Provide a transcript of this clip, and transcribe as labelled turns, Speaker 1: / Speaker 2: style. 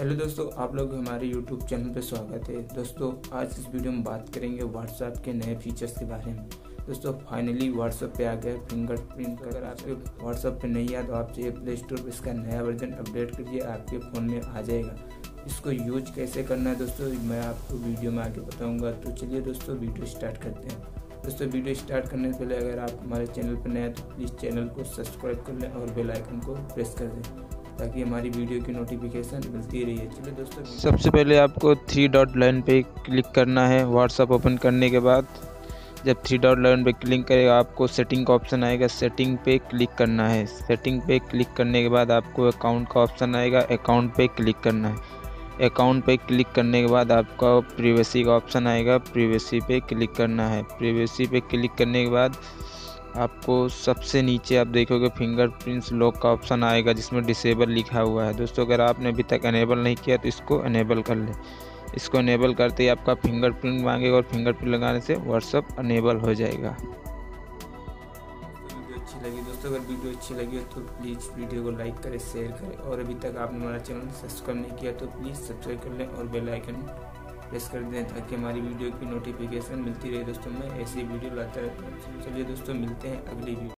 Speaker 1: Hello दोस्तों, आप लोग हमारे यूट्यूब चैनल पर स्वागत है। दोस्तों आज इस वीडियो में बात करेंगे व्हाट्सएप के नए फीचर्स के बारे में। दोस्तों फाइनली व्हाट्सएप पे आ गया फिंगरप्रिंट। अगर आपके व्हाट्सएप पे नहीं आया तो आप चाहिए प्ले स्टोर पर इसका नया वर्जन अपडेट करिए, आपके फ़ोन में आ जाएगा। इसको यूज कैसे करना है दोस्तों मैं आपको वीडियो में आगे बताऊँगा। तो चलिए दोस्तों वीडियो स्टार्ट करते हैं। दोस्तों वीडियो स्टार्ट करने से पहले अगर आप हमारे चैनल पर नए हैं तो प्लीज़ चैनल को सब्सक्राइब कर लें और बेल आइकन को प्रेस कर दें ताकि हमारी वीडियो की नोटिफिकेशन मिलती रही है। चलिए दोस्तों,
Speaker 2: सबसे पहले आपको 3 डॉट लाइन पे क्लिक करना है। व्हाट्सएप ओपन करने के बाद जब 3 डॉट लाइन पे क्लिक करेगा आपको सेटिंग का ऑप्शन आएगा, सेटिंग पे क्लिक करना है। सेटिंग पे क्लिक करने के बाद आपको अकाउंट का ऑप्शन आएगा, अकाउंट पे क्लिक करना है। अकाउंट पे क्लिक करने के बाद आपका प्राइवेसी का ऑप्शन आएगा, प्राइवेसी पे क्लिक करना है। प्राइवेसी पे क्लिक करने के बाद आपको सबसे नीचे आप देखोगे फिंगरप्रिंट्स लॉक का ऑप्शन आएगा जिसमें डिसेबल लिखा हुआ है। दोस्तों अगर आपने अभी तक अनेबल नहीं किया तो इसको अनेबल कर ले। इसको अनेबल करते ही आपका फिंगरप्रिंट मांगेगा और फिंगरप्रिंट लगाने से व्हाट्सएप अनेबल हो जाएगा।
Speaker 1: दोस्तों अगर वीडियो अच्छी लगी हो तो प्लीज़ वीडियो को लाइक करें, शेयर करें और अभी तक आपने हमारा चैनल सब्सक्राइब नहीं किया तो प्लीज़ सब्सक्राइब कर लें और बेल आइकन प्रेस कर दें ताकि हमारी वीडियो की नोटिफिकेशन मिलती रहे। दोस्तों मैं ऐसी वीडियो लाता रहता हूँ। चलिए दोस्तों मिलते हैं अगली वीडियो।